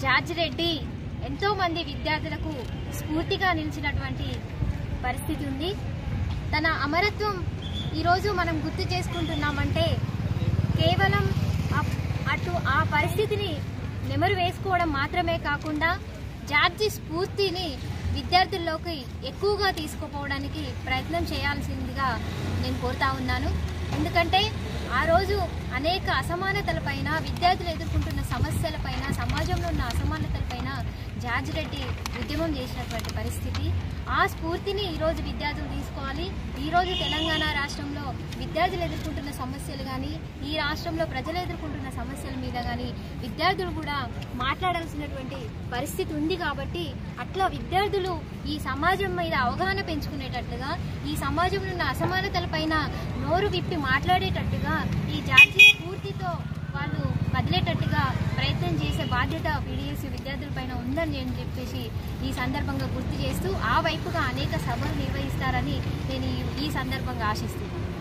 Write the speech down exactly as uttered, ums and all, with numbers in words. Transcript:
George Reddy ఎంతో మంది విద్యార్థులకు స్ఫూర్తిగా నిలిచినటువంటి పరిస్థితి ఉంది. తన అమరత్వం ఈరోజు మనం గుర్తు చేసుకుంటున్నామంటే కేవలం అటు ఆ పరిస్థితిని నెమరు వేసుకోవడం మాత్రమే కాకుండా జార్జి స్ఫూర్తిని విద్యార్థుల్లోకి ఎక్కువగా తీసుకుపోవడానికి ప్రయత్నం చేయాల్సిందిగా నేను కోరుతా ఉన్నాను. ఎందుకంటే ఆ రోజు అనేక అసమానతలపైన, విద్యార్థులు ఎదుర్కొంటున్న సమస్యలపైన, సమాజంలో ఉన్న అసమానతలపైన జార్జ్ రెడ్డి ఉద్యమం చేసినటువంటి పరిస్థితి. ఆ స్ఫూర్తిని ఈరోజు విద్యార్థులు తీసుకోవాలి. ఈరోజు తెలంగాణ రాష్ట్రంలో విద్యార్థులు ఎదుర్కొంటున్న సమస్యలు కానీ, ఈ రాష్ట్రంలో ప్రజలు ఎదుర్కొంటున్న సమస్యల మీద కానీ విద్యార్థులు కూడా మాట్లాడాల్సినటువంటి పరిస్థితి ఉంది. కాబట్టి అట్లా విద్యార్థులు ఈ సమాజం మీద అవగాహన పెంచుకునేటట్లుగా, ఈ సమాజంలో ఉన్న అసమానతలపైన నోరు విప్పి మాట్లాడేటట్టుగా, ఈ జాతీయ స్ఫూర్తితో వాళ్ళు కదిలేటట్టుగా ప్రయత్నం చేసే బాధ్యత పీడీఎస్ విద్యార్థులపైన ఉందని నేను చెప్పేసి ఈ సందర్భంగా గుర్తు చేస్తూ ఆ వైపుగా అనేక సభలు నిర్వహిస్తారని నేను ఈ సందర్భంగా ఆశిస్తున్నాను.